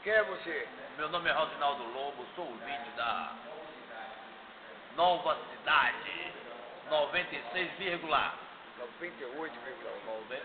Quem é você? Meu nome é Rosinaldo Lobo, sou o vídeo da Nova Cidade 96,1. 98,1.